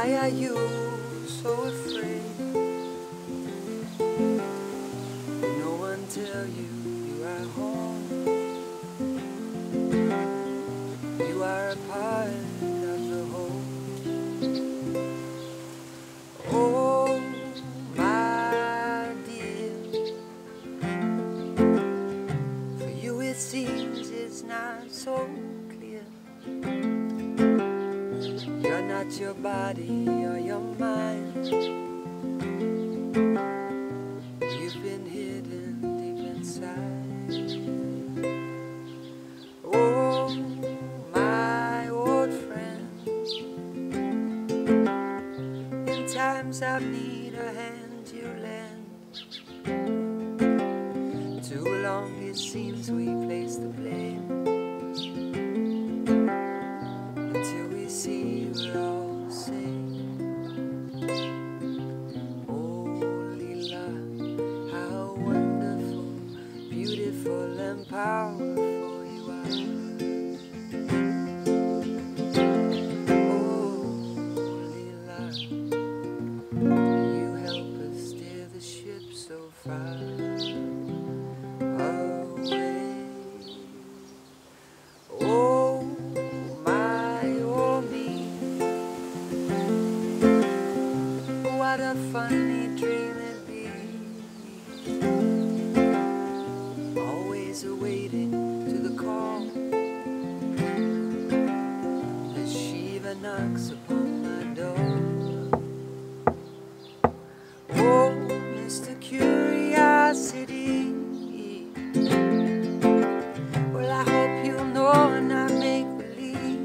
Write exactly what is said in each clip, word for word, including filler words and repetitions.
Why are you so afraid? No one tell you you are home. You are a part of the whole. Oh, my dear, for you it seems it's not so clear. You're not your body or your mind. You've been hidden deep inside. Oh, my old friend, in times of need a hand you lend. Too long it seems we place the blame, until we see we're all the same. Oh, Leela, how wonderful, beautiful and powerful you are. Oh, Leela, you help us steer the ship so far away. Oh, what a funny dream it'd be, always awaiting to the call as Shiva knocks upon my door. Oh, Mister Curiosity, well, I hope you'll know and not make believe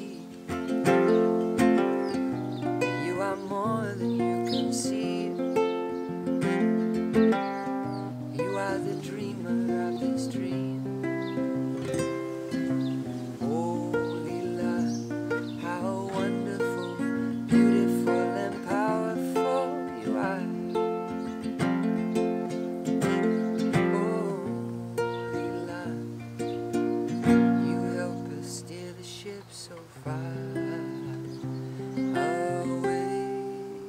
you are more than you can see. You are the dreamer of this dream. Oh, Leela, how wonderful, beautiful and powerful you are. Oh, Leela, you help us steer the ship so far away.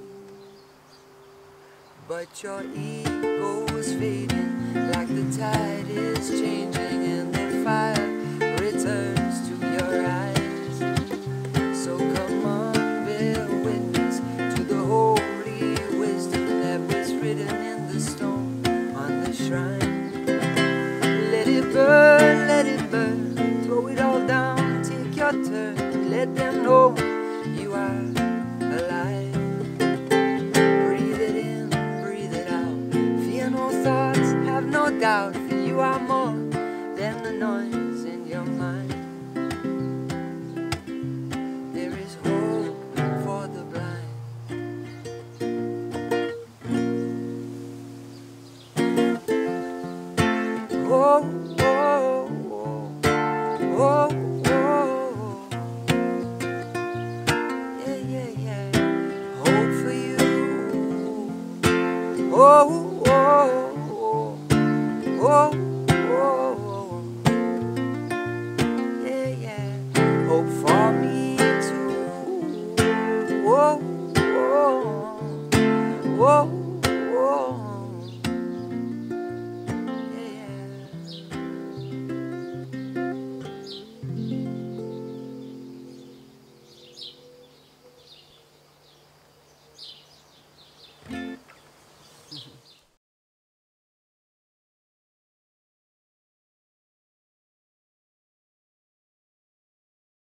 But your ego is fading like the tide is changing, and the fire returns to your eyes. So come on, bear witness to the holy wisdom that was written in the stone on the shrine. Let it burn, let it burn, throw it all down, take your turn, let them know you are alive. No doubt, for you are more than the noise in your mind. There is hope for the blind. Oh,